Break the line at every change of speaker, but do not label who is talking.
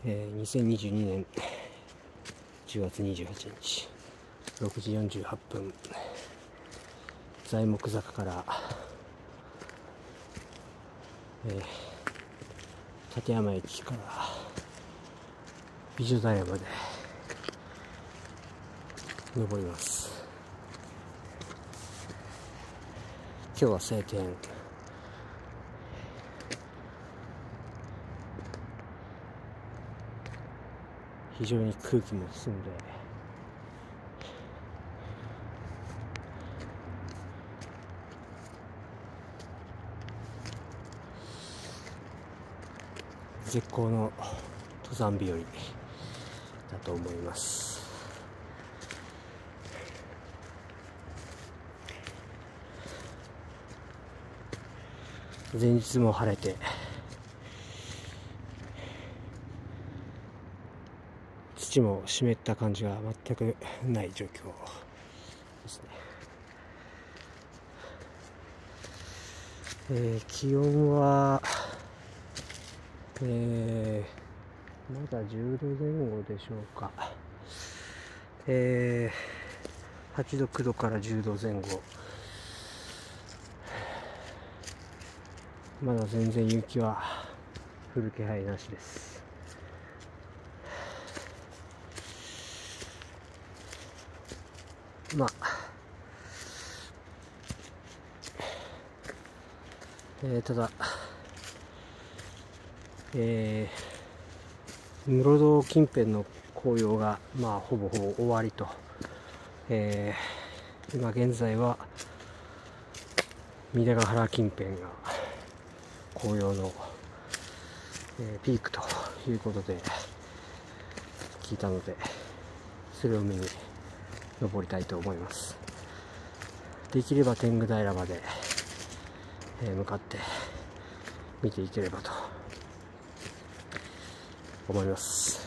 2022年10月28日6時48分、材木坂から、立山駅から美女平まで登ります。今日は晴天。非常に空気も澄んで、絶好の登山日和だと思います。前日も晴れて、土も湿った感じが全くない状況ですね。気温は、まだ10度前後でしょうか。8度、9度から10度前後。まだ全然雪は降る気配なしです。まあ、ただ、室堂近辺の紅葉がほぼ終わりと、今現在は三出ヶ原近辺が紅葉の、ピークということで聞いたので、それを見に登りたいと思います。できれば天狗平まで、向かって見ていければと思います。